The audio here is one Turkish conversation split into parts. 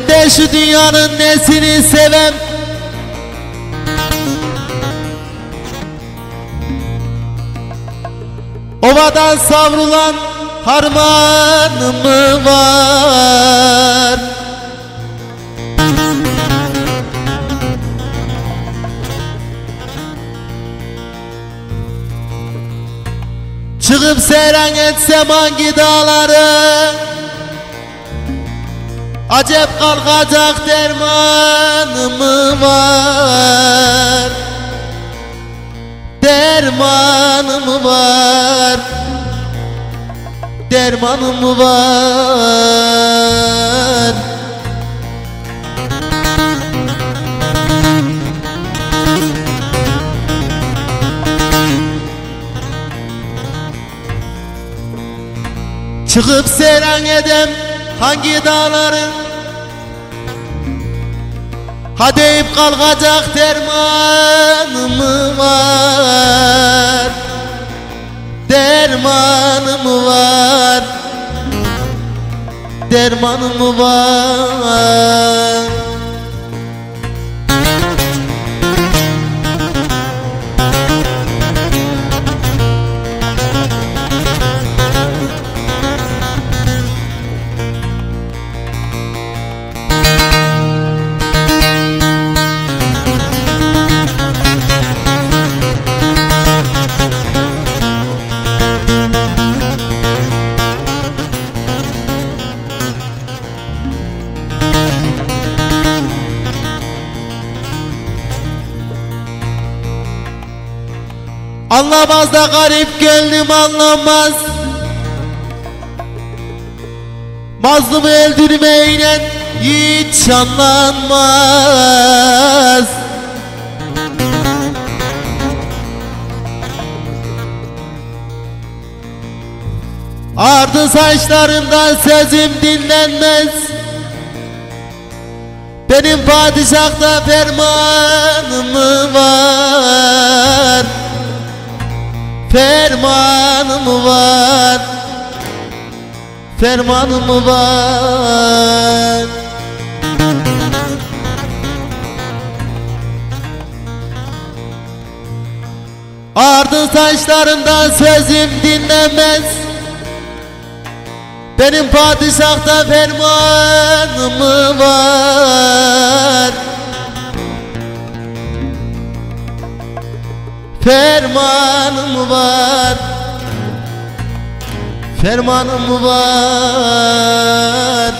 Ben de şu dünyanın nesini sevem, ovadan savrulan harmanım mı var? Çıkıp seyran etsem hangi dağları, acep kalkacak dermanım mı var? Dermanım mı var? Dermanım mı var? Çıkıp seyran edem hangi dağları, ha deyip kalkacak dermanım mı var? Dermanım mı var? Dermanım mı var? Anlamaz da garip gönlüm anlamaz, mazlumu öldürmeyle hiç anlanmaz. Ardı saçlarımdan sözüm dinlenmez, benim padişahta fermanım mı var? Fermanım mı var? Fermanım mı var? Ardın saçlarından sözüm dinlenmez, benim padişahta fermanım mı var? Fermanım mı var? Fermanım mı var?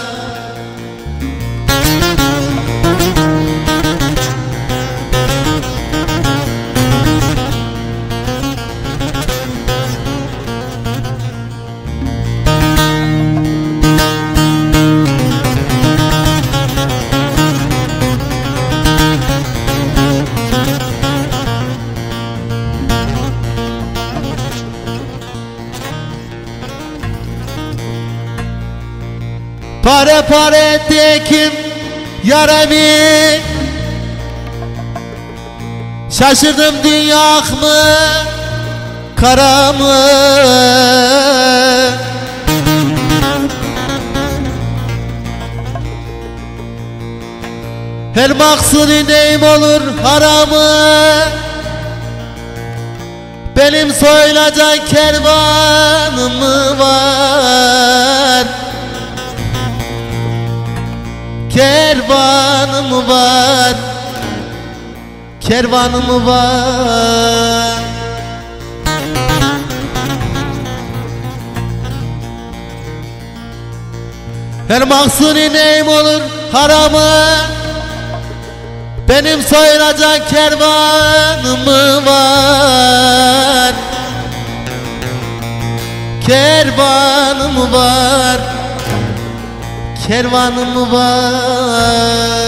Pare pare ettim yaramı, şaşırdım dünya mı kara mı? Her maksudi neyim olur haramı, benim soyulacak kervanım mı var? Kervanım mı var? Kervanım mı var? Her maksudi neyim olur haramı, benim soyulacak kervanım mı var? Kervanım mı var? Kervanım mı var?